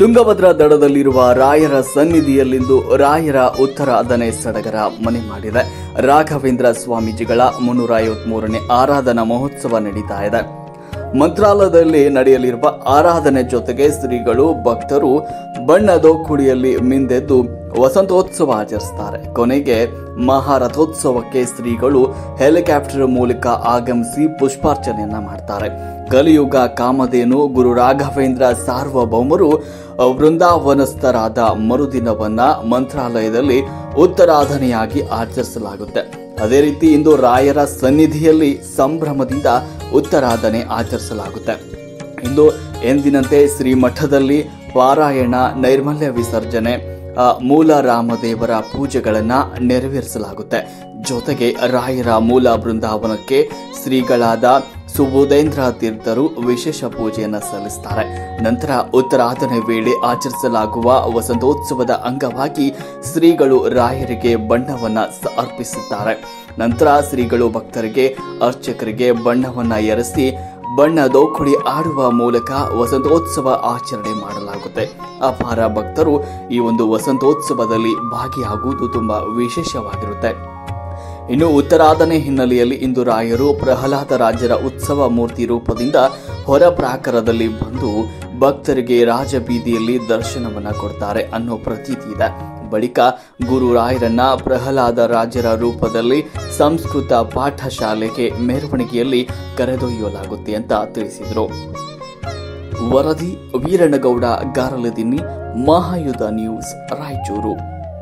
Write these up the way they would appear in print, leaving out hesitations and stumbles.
ತುಂಗಭದ್ರಾ ದಡದಲ್ಲಿರುವ ರಾಯರ ಸನ್ನಿಧಿಯಲ್ಲಿಂದು ರಾಯರ ಉತ್ತರಾಧನೆ ಸಡಗರ ಮನೆ ಮಾಡಿದೆ. ರಾಘವೇಂದ್ರ ಸ್ವಾಮೀಜಿಗಳ 353ನೇ ಆರಾಧನಾ ಮಹೋತ್ಸವ ನಡೀತಾ ಇದೆ. ಮಂತ್ರಾಲಯದಲ್ಲಿ ನಡೆಯಲಿರುವ ಆರಾಧನೆ ಜೊತೆಗೆ ಶ್ರೀಗಳು ಭಕ್ತರು ಬಣ್ಣದ ಕುಡಿಯಲ್ಲಿ ಮಿಂದೆದ್ದು ವಸಂತೋತ್ಸವ ಆಚರಿಸುತ್ತಾರೆ. ಕೊನೆಗೆ ಮಹಾರಥೋತ್ಸವಕ್ಕೆ ಶ್ರೀಗಳು ಹೆಲಿಕಾಪ್ಟರ್ ಮೂಲಕ ಆಗಮಿಸಿ ಪುಷ್ಪಾರ್ಚನೆಯನ್ನ ಮಾಡ್ತಾರೆ. ಕಲಿಯುಗ ಕಾಮಧೇನು ಗುರು ರಾಘವೇಂದ್ರ ಸಾರ್ವಭೌಮರು ವೃಂದಾವನಸ್ಥರಾದ ಮರುದಿನವನ್ನ ಮಂತ್ರಾಲಯದಲ್ಲಿ ಉತ್ತರಾಧನೆಯಾಗಿ ಆಚರಿಸಲಾಗುತ್ತೆ. ಅದೇ ರೀತಿ ಇಂದು ರಾಯರ ಸನ್ನಿಧಿಯಲ್ಲಿ ಸಂಭ್ರಮದಿಂದ ಉತ್ತರಾಧನೆ ಆಚರಿಸಲಾಗುತ್ತೆ. ಇಂದು ಎಂದಿನಂತೆ ಶ್ರೀಮಠದಲ್ಲಿ ಪಾರಾಯಣ, ನೈರ್ಮಲ್ಯ ವಿಸರ್ಜನೆ, ಮೂಲ ರಾಮದೇವರ ಪೂಜೆಗಳನ್ನ ನೆರವೇರಿಸಲಾಗುತ್ತೆ. ಜೊತೆಗೆ ರಾಯರ ಮೂಲ ಬೃಂದಾವನಕ್ಕೆ ಶ್ರೀಗಳಾದ ಸುಬೋಧೇಂದ್ರ ತೀರ್ಥರು ವಿಶೇಷ ಪೂಜೆಯನ್ನು ಸಲ್ಲಿಸುತ್ತಾರೆ. ನಂತರ ಉತ್ತರಾಧನೆ ವೇಳೆ ಆಚರಿಸಲಾಗುವ ವಸಂತೋತ್ಸವದ ಅಂಗವಾಗಿ ಶ್ರೀಗಳು ರಾಯರಿಗೆ ಬಣ್ಣವನ್ನ ಅರ್ಪಿಸುತ್ತಾರೆ. ನಂತರ ಶ್ರೀಗಳು ಭಕ್ತರಿಗೆ, ಅರ್ಚಕರಿಗೆ ಬಣ್ಣವನ್ನ ಎರಸಿ ಬಣ್ಣದೋಕುಡಿ ಆಡುವ ಮೂಲಕ ವಸಂತೋತ್ಸವ ಆಚರಣೆ ಮಾಡಲಾಗುತ್ತೆ. ಅಪಾರ ಭಕ್ತರು ಈ ಒಂದು ವಸಂತೋತ್ಸವದಲ್ಲಿ ಭಾಗಿಯಾಗುವುದು ತುಂಬಾ ವಿಶೇಷವಾಗಿರುತ್ತೆ. ಇನ್ನು ಉತ್ತರಾಧನೆ ಹಿನ್ನೆಲೆಯಲ್ಲಿ ಇಂದು ರಾಯರು ಪ್ರಹ್ಲಾದ ರಾಜರ ಉತ್ಸವ ಮೂರ್ತಿ ರೂಪದಿಂದ ಹೊರ ಪ್ರಾಕಾರದಲ್ಲಿ ಬಂದು ಭಕ್ತರಿಗೆ ರಾಜಬೀದಿಯಲ್ಲಿ ದರ್ಶನವನ್ನ ಕೊಡ್ತಾರೆ ಅನ್ನೋ ಪ್ರತೀತಿ ಇದೆ. ಬಳಿಕ ಗುರು ರಾಯರನ್ನ ಪ್ರಹ್ಲಾದ ರಾಜರ ರೂಪದಲ್ಲಿ ಸಂಸ್ಕೃತ ಪಾಠಶಾಲೆಗೆ ಮೆರವಣಿಗೆಯಲ್ಲಿ ಕರೆದೊಯ್ಯಲಾಗುತ್ತೆ ಅಂತ ತಿಳಿಸಿದರು. ವರದಿ ವೀರಣ್ಣಗೌಡ ಗಾರಲದಿನ್ನಿ, ಮಹಾಯುಧ ನ್ಯೂಸ್, ರಾಯಚೂರು.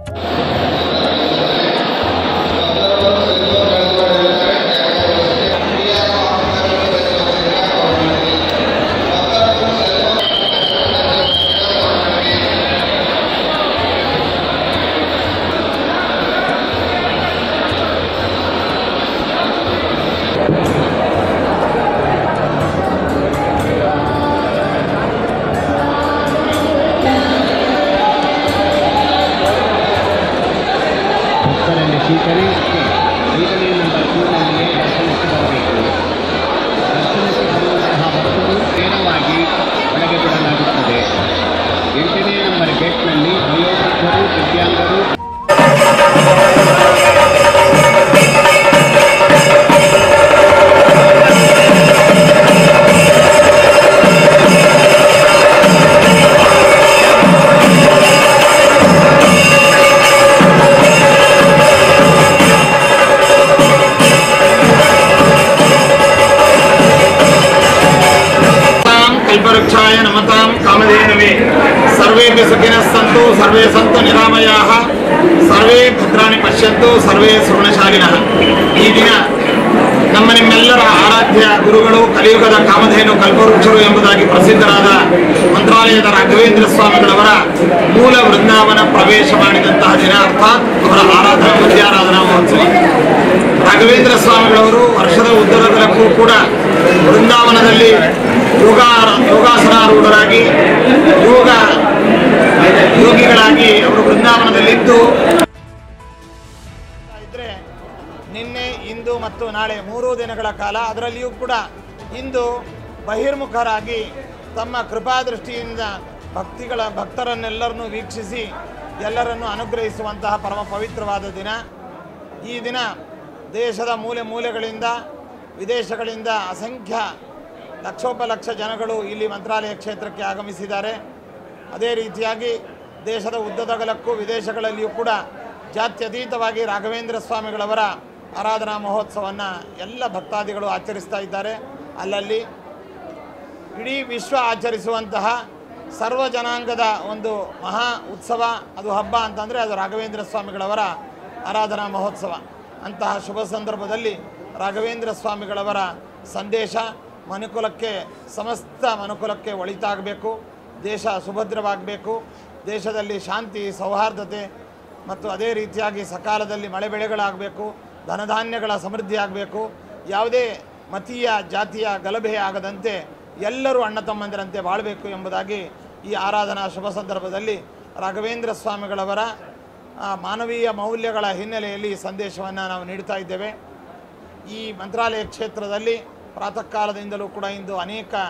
ನೇರವಾಗಿ ಒಳಗೆ ಬಿಡಲಾಗುತ್ತದೆ. 8ನೇ ನಂಬರ್ ಗೇಟ್ನಲ್ಲಿ ವಯೋವೃದ್ಧರು, ದಿವ್ಯಾಂಗರು कल्पवृक्षाय नमतां कामधेनवे सर्वेभ्यः सुखिनः सन्तु सर्वे सन्तु निरामयाः सर्वे भद्राणि पश्यन्तु सर्वे ಸುಗುಣಶಾಲಿನಃ. ಈ ದಿನ ನಮ್ಮ ನಿಮ್ಮೆಲ್ಲರ ಆರಾಧ್ಯ ಗುರುಗಳು, ಕಲಿಯುಗದ ಕಾಮಧೇನು ಕಲ್ಪವೃಕ್ಷರು ಎಂಬುದಾಗಿ ಪ್ರಸಿದ್ಧರಾದ ಮಂತ್ರಾಲಯದ ರಾಘವೇಂದ್ರ ಸ್ವಾಮಿಗಳವರ ಮೂಲ ವೃಂದಾವನ ಪ್ರವೇಶ ಮಾಡಿದಂತಹ ದಿನ, ಅರ್ಥಾತ್ ಅವರ ಆರಾಧನಾ ಮಧ್ಯಾರಾಧನಾ ಮಹೋತ್ಸವ. ರಾಘವೇಂದ್ರ ಸ್ವಾಮಿಗಳವರು ವರ್ಷದ ಉದ್ದಗಲಕ್ಕೂ ಕೂಡ ವೃಂದಾವನದಲ್ಲಿ ಯೋಗಾಸನಾರೂಢರಾಗಿ ಯೋಗಿಗಳಾಗಿ ಅವರು ವೃಂದಾವನದಲ್ಲಿದ್ದು ಇದ್ರೆ ನಿನ್ನೆ, ಇಂದು ಮತ್ತು ನಾಳೆ 3 ದಿನಗಳ ಕಾಲ, ಅದರಲ್ಲಿಯೂ ಕೂಡ ಇಂದು ಬಹಿರ್ಮುಖರಾಗಿ ತಮ್ಮ ಕೃಪಾದೃಷ್ಟಿಯಿಂದ ಭಕ್ತರನ್ನೆಲ್ಲರನ್ನೂ ವೀಕ್ಷಿಸಿ ಎಲ್ಲರನ್ನೂ ಅನುಗ್ರಹಿಸುವಂತಹ ಪರಮ ಪವಿತ್ರವಾದ ದಿನ. ಈ ದಿನ ದೇಶದ ಮೂಲೆ ಮೂಲೆಗಳಿಂದ, ವಿದೇಶಗಳಿಂದ ಅಸಂಖ್ಯ ಲಕ್ಷೋಪಲಕ್ಷ ಜನಗಳು ಇಲ್ಲಿ ಮಂತ್ರಾಲಯ ಕ್ಷೇತ್ರಕ್ಕೆ ಆಗಮಿಸಿದ್ದಾರೆ. ಅದೇ ರೀತಿಯಾಗಿ ದೇಶದ ಉದ್ದಗಲಕ್ಕೂ ವಿದೇಶಗಳಲ್ಲಿಯೂ ಕೂಡ ಜಾತ್ಯತೀತವಾಗಿ ರಾಘವೇಂದ್ರ ಸ್ವಾಮಿಗಳವರ ಆರಾಧನಾ ಮಹೋತ್ಸವವನ್ನು ಎಲ್ಲ ಭಕ್ತಾದಿಗಳು ಆಚರಿಸ್ತಾ ಇದ್ದಾರೆ. ಅಲ್ಲಲ್ಲಿ ಇಡೀ ವಿಶ್ವ ಆಚರಿಸುವಂತಹ ಸರ್ವ ಜನಾಂಗದ ಒಂದು ಮಹಾ ಉತ್ಸವ, ಅದು ಹಬ್ಬ ಅಂತಂದರೆ ಅದು ರಾಘವೇಂದ್ರ ಸ್ವಾಮಿಗಳವರ ಆರಾಧನಾ ಮಹೋತ್ಸವ. ಅಂತಹ ಶುಭ ಸಂದರ್ಭದಲ್ಲಿ ರಾಘವೇಂದ್ರ ಸ್ವಾಮಿಗಳವರ ಸಂದೇಶ ಮನುಕುಲಕ್ಕೆ, ಸಮಸ್ತ ಮನುಕುಲಕ್ಕೆ ಒಳಿತಾಗಬೇಕು, ದೇಶ ಸುಭದ್ರವಾಗಬೇಕು, ದೇಶದಲ್ಲಿ ಶಾಂತಿ ಸೌಹಾರ್ದತೆ ಮತ್ತು ಅದೇ ರೀತಿಯಾಗಿ ಸಕಾಲದಲ್ಲಿ ಮಳೆ ಬೆಳೆಗಳಾಗಬೇಕು, ಧನಧಾನ್ಯಗಳ ಸಮೃದ್ಧಿ ಆಗಬೇಕು, ಯಾವುದೇ ಮತೀಯ ಜಾತಿಯ ಗಲಭೆ ಆಗದಂತೆ ಎಲ್ಲರೂ ಅಣ್ಣ ತಮ್ಮಂದಿರಂತೆ ಬಾಳಬೇಕು ಎಂಬುದಾಗಿ ಈ ಆರಾಧನಾ ಶುಭ ಸಂದರ್ಭದಲ್ಲಿ ರಾಘವೇಂದ್ರ ಸ್ವಾಮಿಗಳವರ ಮಾನವೀಯ ಮೌಲ್ಯಗಳ ಹಿನ್ನೆಲೆಯಲ್ಲಿ ಸಂದೇಶವನ್ನು ನಾವು ನೀಡ್ತಾ ಇದ್ದೇವೆ. ಈ ಮಂತ್ರಾಲಯ ಕ್ಷೇತ್ರದಲ್ಲಿ ಪ್ರಾತಃ ಕಾಲದಿಂದಲೂ ಕೂಡ ಇಂದು ಅನೇಕ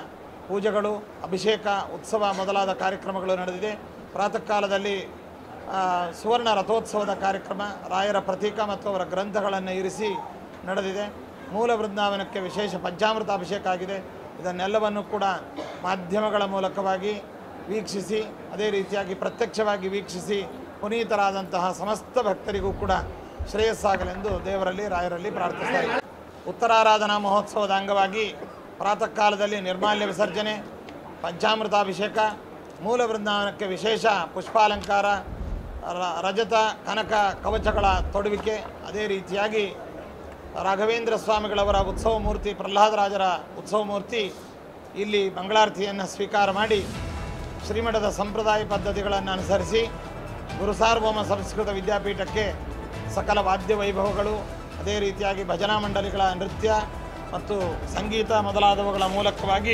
ಪೂಜೆಗಳು, ಅಭಿಷೇಕ, ಉತ್ಸವ ಮೊದಲಾದ ಕಾರ್ಯಕ್ರಮಗಳು ನಡೆದಿದೆ. ಪ್ರಾತಃ ಕಾಲದಲ್ಲಿ ಸುವರ್ಣ ರಥೋತ್ಸವದ ಕಾರ್ಯಕ್ರಮ, ರಾಯರ ಪ್ರತೀಕ ಮತ್ತು ಅವರ ಗ್ರಂಥಗಳನ್ನು ಇರಿಸಿ ನಡೆದಿದೆ. ಮೂಲ ವೃಂದಾವನಕ್ಕೆ ವಿಶೇಷ ಪಂಚಾಮೃತ ಅಭಿಷೇಕ ಆಗಿದೆ. ಇದನ್ನೆಲ್ಲವನ್ನು ಕೂಡ ಮಾಧ್ಯಮಗಳ ಮೂಲಕವಾಗಿ ವೀಕ್ಷಿಸಿ, ಅದೇ ರೀತಿಯಾಗಿ ಪ್ರತ್ಯಕ್ಷವಾಗಿ ವೀಕ್ಷಿಸಿ ಪುನೀತರಾದಂತಹ ಸಮಸ್ತ ಭಕ್ತರಿಗೂ ಕೂಡ ಶ್ರೇಯಸ್ಸಾಗಲೆಂದು ದೇವರಲ್ಲಿ, ರಾಯರಲ್ಲಿ ಪ್ರಾರ್ಥಿಸ್ತಾ ಇದ್ದಾರೆ. ಉತ್ತರಾರಾಧನಾ ಮಹೋತ್ಸವದ ಅಂಗವಾಗಿ ಪ್ರಾತಃ ಕಾಲದಲ್ಲಿ ನಿರ್ಮಾಲ್ಯ ವಿಸರ್ಜನೆ, ಪಂಚಾಮೃತಾಭಿಷೇಕ, ಮೂಲ ವೃಂದಾವನಕ್ಕೆ ವಿಶೇಷ ಪುಷ್ಪಾಲಂಕಾರ, ರಜತ ಕನಕ ಕವಚಗಳ ತೊಡುವಿಕೆ, ಅದೇ ರೀತಿಯಾಗಿ ರಾಘವೇಂದ್ರ ಸ್ವಾಮಿಗಳವರ ಉತ್ಸವ ಮೂರ್ತಿ, ಪ್ರಹ್ಲಾದರಾಜರ ಉತ್ಸವ ಮೂರ್ತಿ ಇಲ್ಲಿ ಮಂಗಳಾರತಿಯನ್ನು ಸ್ವೀಕಾರ ಮಾಡಿ ಶ್ರೀಮಠದ ಸಂಪ್ರದಾಯ ಪದ್ಧತಿಗಳನ್ನು ಅನುಸರಿಸಿ ಗುರು ಸಾರ್ವಭೌಮ ಸಂಸ್ಕೃತ ವಿದ್ಯಾಪೀಠಕ್ಕೆ ಸಕಲ ವಾದ್ಯ ವೈಭವಗಳು, ಅದೇ ರೀತಿಯಾಗಿ ಭಜನಾ ಮಂಡಳಿಗಳ ನೃತ್ಯ ಮತ್ತು ಸಂಗೀತ ಮೊದಲಾದವುಗಳ ಮೂಲಕವಾಗಿ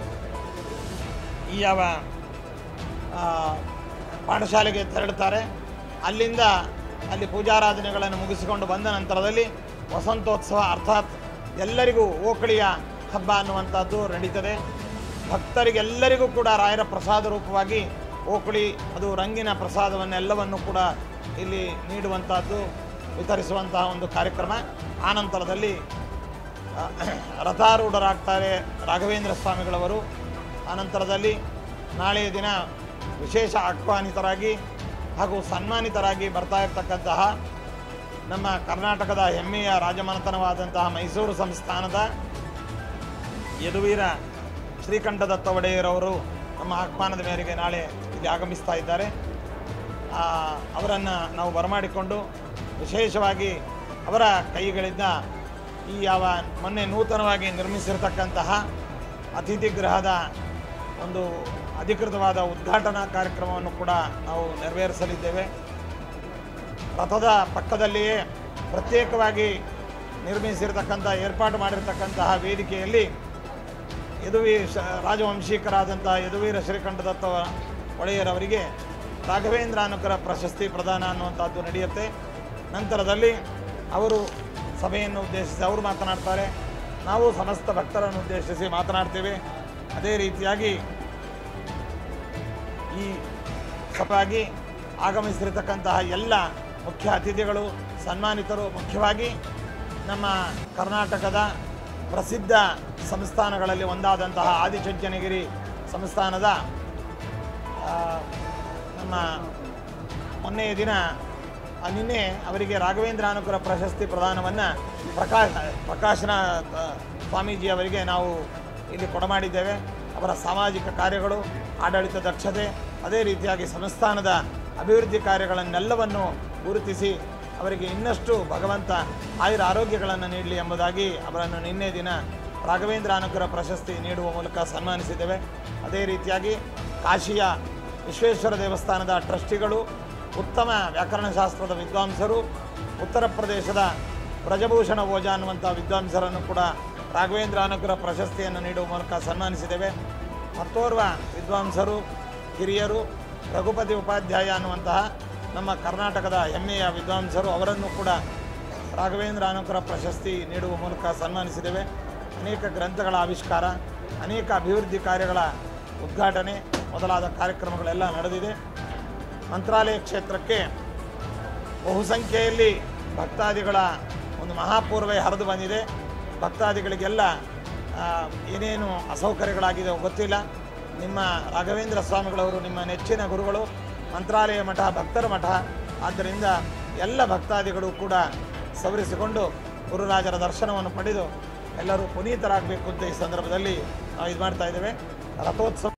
ಈ ಯಾವ ಪಾಠಶಾಲೆಗೆ ತೆರಳುತ್ತಾರೆ. ಅಲ್ಲಿಂದ ಅಲ್ಲಿ ಪೂಜಾರಾಧನೆಗಳನ್ನು ಮುಗಿಸಿಕೊಂಡು ಬಂದ ನಂತರದಲ್ಲಿ ವಸಂತೋತ್ಸವ, ಅರ್ಥಾತ್ ಎಲ್ಲರಿಗೂ ಓಕಳಿಯ ಹಬ್ಬ ಅನ್ನುವಂಥದ್ದು ನಡೀತದೆ. ಭಕ್ತರಿಗೆಲ್ಲರಿಗೂ ಕೂಡ ರಾಯರ ಪ್ರಸಾದ ರೂಪವಾಗಿ ಓಕಳಿ, ಅದು ರಂಗಿನ ಪ್ರಸಾದವನ್ನೆಲ್ಲವನ್ನು ಕೂಡ ಇಲ್ಲಿ ನೀಡುವಂಥದ್ದು, ವಿತರಿಸುವಂತಹ ಒಂದು ಕಾರ್ಯಕ್ರಮ. ಆನಂತರದಲ್ಲಿ ರಥಾರೂಢರಾಗ್ತಾರೆ ರಾಘವೇಂದ್ರ ಸ್ವಾಮಿಗಳವರು. ಆನಂತರದಲ್ಲಿ ನಾಳೆಯ ದಿನ ವಿಶೇಷ ಆಹ್ವಾನಿತರಾಗಿ ಹಾಗೂ ಸನ್ಮಾನಿತರಾಗಿ ಬರ್ತಾ ಇರತಕ್ಕಂತಹ ನಮ್ಮ ಕರ್ನಾಟಕದ ಹೆಮ್ಮೆಯ ರಾಜಮನೆತನವಾದಂತಹ ಮೈಸೂರು ಸಂಸ್ಥಾನದ ಯದುವೀರ ಶ್ರೀಕಂಠದತ್ತ ಒಡೆಯರವರು ನಮ್ಮ ಆಹ್ವಾನದ ಮೇರೆಗೆ ನಾಳೆ ಇಲ್ಲಿ ಆಗಮಿಸ್ತಾ ಇದ್ದಾರೆ. ಅವರನ್ನು ನಾವು ಬರಮಾಡಿಕೊಂಡು ವಿಶೇಷವಾಗಿ ಅವರ ಕೈಗಳಿಂದ ಈ ಯಾವ ಮೊನ್ನೆ ನೂತನವಾಗಿ ನಿರ್ಮಿಸಿರ್ತಕ್ಕಂತಹ ಅತಿಥಿ ಗೃಹದ ಒಂದು ಅಧಿಕೃತವಾದ ಉದ್ಘಾಟನಾ ಕಾರ್ಯಕ್ರಮವನ್ನು ಕೂಡ ನಾವು ನೆರವೇರಿಸಲಿದ್ದೇವೆ. ರಥದ ಪಕ್ಕದಲ್ಲಿಯೇ ಪ್ರತ್ಯೇಕವಾಗಿ ನಿರ್ಮಿಸಿರ್ತಕ್ಕಂಥ, ಏರ್ಪಾಡು ಮಾಡಿರ್ತಕ್ಕಂತಹ ವೇದಿಕೆಯಲ್ಲಿ ರಾಜವಂಶೀಕರಾದಂತಹ ಯದುವೀರ ಶ್ರೀಕಂಠದತ್ತ ಒಡೆಯರವರಿಗೆ ರಾಘವೇಂದ್ರ ಅನುಗ್ರಹ ಪ್ರಶಸ್ತಿ ಪ್ರದಾನ ಅನ್ನುವಂಥದ್ದು ನಡೆಯುತ್ತೆ. ನಂತರದಲ್ಲಿ ಅವರು ಸಭೆಯನ್ನು ಉದ್ದೇಶಿಸಿ ಅವರು ಮಾತನಾಡ್ತಾರೆ, ನಾವು ಸಮಸ್ತ ಭಕ್ತರನ್ನು ಉದ್ದೇಶಿಸಿ ಮಾತನಾಡ್ತೇವೆ. ಅದೇ ರೀತಿಯಾಗಿ ಈ ಸಭೆಯಾಗಿ ಆಗಮಿಸಿರತಕ್ಕಂತಹ ಎಲ್ಲ ಮುಖ್ಯ ಅತಿಥಿಗಳು, ಸನ್ಮಾನಿತರು, ಮುಖ್ಯವಾಗಿ ನಮ್ಮ ಕರ್ನಾಟಕದ ಪ್ರಸಿದ್ಧ ಸಂಸ್ಥಾನಗಳಲ್ಲಿ ಒಂದಾದಂತಹ ಆದಿಚುಂಚನಗಿರಿ ಸಂಸ್ಥಾನದ ನಮ್ಮ ಮೊನ್ನೆಯ ದಿನ ನಿನ್ನೆ ಅವರಿಗೆ ರಾಘವೇಂದ್ರ ಅನುಗ್ರಹ ಪ್ರಶಸ್ತಿ ಪ್ರದಾನವನ್ನು ಪ್ರಕಾಶನ ಸ್ವಾಮೀಜಿ ಅವರಿಗೆ ನಾವು ಇಲ್ಲಿ ಕೊಡಮಾಡಿದ್ದೇವೆ. ಅವರ ಸಾಮಾಜಿಕ ಕಾರ್ಯಗಳು, ಆಡಳಿತ ದಕ್ಷತೆ, ಅದೇ ರೀತಿಯಾಗಿ ಸಂಸ್ಥಾನದ ಅಭಿವೃದ್ಧಿ ಕಾರ್ಯಗಳನ್ನೆಲ್ಲವನ್ನು ಗುರುತಿಸಿ ಅವರಿಗೆ ಇನ್ನಷ್ಟು ಭಗವಂತ ಆಯುರ ಆರೋಗ್ಯಗಳನ್ನು ನೀಡಲಿ ಎಂಬುದಾಗಿ ಅವರನ್ನು ನಿನ್ನೆ ದಿನ ರಾಘವೇಂದ್ರ ಅನುಗ್ರಹ ಪ್ರಶಸ್ತಿ ನೀಡುವ ಮೂಲಕ ಸನ್ಮಾನಿಸಿದ್ದೇವೆ. ಅದೇ ರೀತಿಯಾಗಿ ಕಾಶಿಯ ವಿಶ್ವೇಶ್ವರ ದೇವಸ್ಥಾನದ ಟ್ರಸ್ಟಿಗಳು, ಉತ್ತಮ ವ್ಯಾಕರಣಶಾಸ್ತ್ರದ ವಿದ್ವಾಂಸರು, ಉತ್ತರ ಪ್ರದೇಶದ ಬ್ರಜಭೂಷಣ ಓಜಾ ಅನ್ನುವಂಥ ವಿದ್ವಾಂಸರನ್ನು ಕೂಡ ರಾಘವೇಂದ್ರ ಅನುಗ್ರಹ ಪ್ರಶಸ್ತಿಯನ್ನು ನೀಡುವ ಮೂಲಕ ಸನ್ಮಾನಿಸಿದ್ದೇವೆ. ಮತ್ತೋರ್ವ ವಿದ್ವಾಂಸರು, ಹಿರಿಯರು, ರಘುಪತಿ ಉಪಾಧ್ಯಾಯ ಅನ್ನುವಂತಹ ನಮ್ಮ ಕರ್ನಾಟಕದ ಹೆಮ್ಮೆಯ ವಿದ್ವಾಂಸರು, ಅವರನ್ನು ಕೂಡ ರಾಘವೇಂದ್ರ ಅನುಗ್ರಹ ಪ್ರಶಸ್ತಿ ನೀಡುವ ಮೂಲಕ ಸನ್ಮಾನಿಸಿದ್ದೇವೆ. ಅನೇಕ ಗ್ರಂಥಗಳ ಆವಿಷ್ಕಾರ, ಅನೇಕ ಅಭಿವೃದ್ಧಿ ಕಾರ್ಯಗಳ ಉದ್ಘಾಟನೆ ಮೊದಲಾದ ಕಾರ್ಯಕ್ರಮಗಳೆಲ್ಲ ನಡೆದಿದೆ. ಮಂತ್ರಾಲಯ ಕ್ಷೇತ್ರಕ್ಕೆ ಬಹುಸಂಖ್ಯೆಯಲ್ಲಿ ಭಕ್ತಾದಿಗಳ ಒಂದು ಮಹಾಪೂರ್ವೆ ಹರಿದು ಬಂದಿದೆ. ಭಕ್ತಾದಿಗಳಿಗೆಲ್ಲ ಏನೇನು ಅಸೌಕರ್ಯಗಳಾಗಿದೆ ಗೊತ್ತಿಲ್ಲ. ನಿಮ್ಮ ರಾಘವೇಂದ್ರ ಸ್ವಾಮಿಗಳವರು ನಿಮ್ಮ ನೆಚ್ಚಿನ ಗುರುಗಳು, ಮಂತ್ರಾಲಯ ಮಠ ಭಕ್ತರ ಮಠ. ಆದ್ದರಿಂದ ಎಲ್ಲ ಭಕ್ತಾದಿಗಳು ಕೂಡ ಸವರಿಸಿಕೊಂಡು ಗುರುರಾಜರ ದರ್ಶನವನ್ನು ಪಡೆದು ಎಲ್ಲರೂ ಪುನೀತರಾಗಬೇಕು ಅಂತ ಈ ಸಂದರ್ಭದಲ್ಲಿ ನಾವು ಇದು ಮಾಡ್ತಾ ಇದ್ದೇವೆ. ರಥೋತ್ಸವ